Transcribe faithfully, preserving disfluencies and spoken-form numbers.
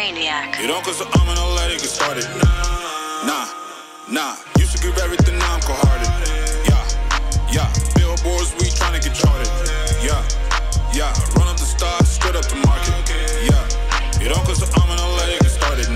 Brainiac. You don't cause I'm gonna let it get started. Nah, nah. Used to give everything, now I'm cold-hearted. Yeah, yeah. Billboards, we tryna get charted. Yeah, yeah. Run up the stars, straight up the market. Yeah. You don't cause I'm gonna let it get started.